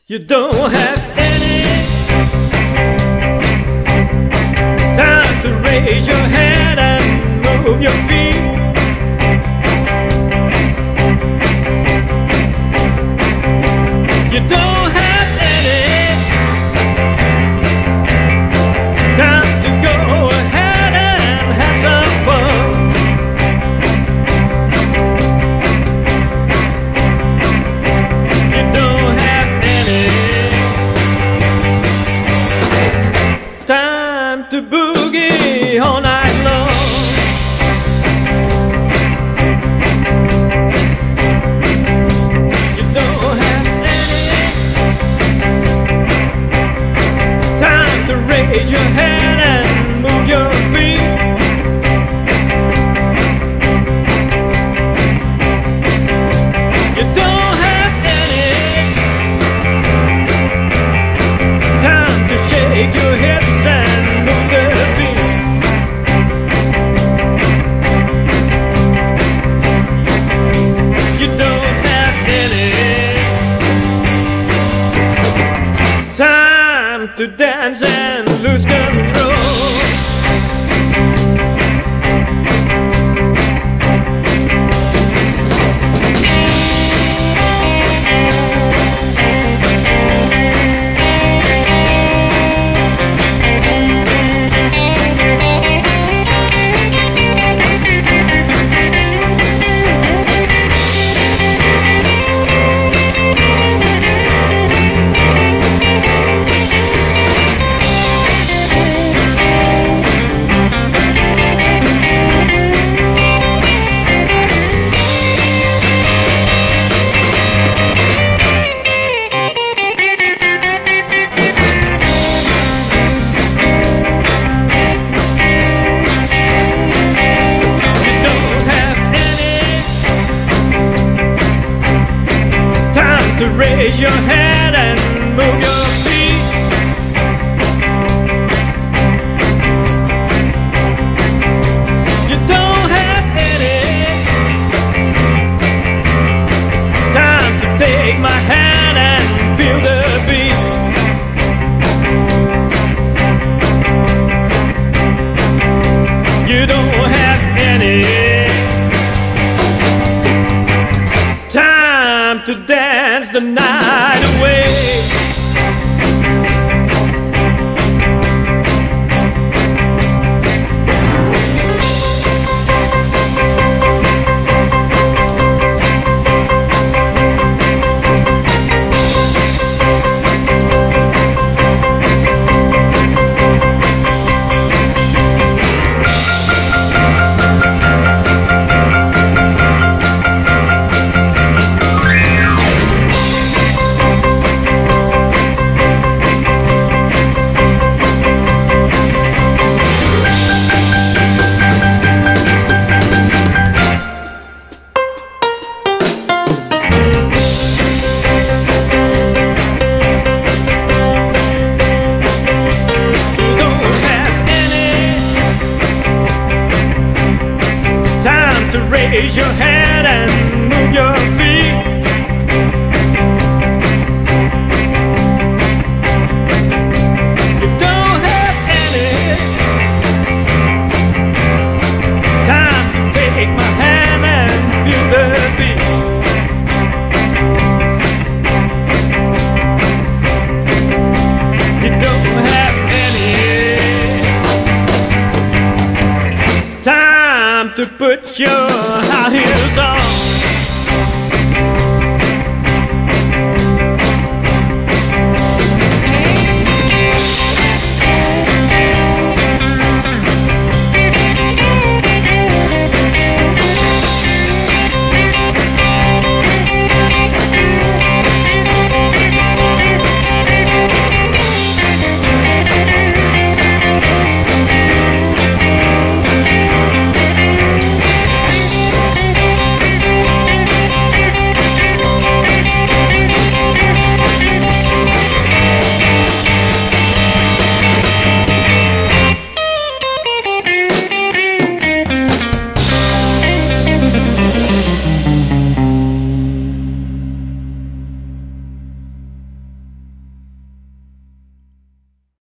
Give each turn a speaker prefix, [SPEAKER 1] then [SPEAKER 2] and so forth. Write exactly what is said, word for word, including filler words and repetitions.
[SPEAKER 1] You don't have any time to raise your head and move your feet. You don't have any time to go ahead and have some fun. You don't have any time to boogie all night long. You don't have time to raise your head and move your feet. You don't have any time to shake your hips and move the beat. You don't have any time to dance and lose control. To raise your head and move your feet. You don't have any time to take my hand and feel the beat. You don't have any time to dance the night away. To raise your head and move your feet. You don't have any time to take my hand and feel the beat. You don't have any time to put your high heels on.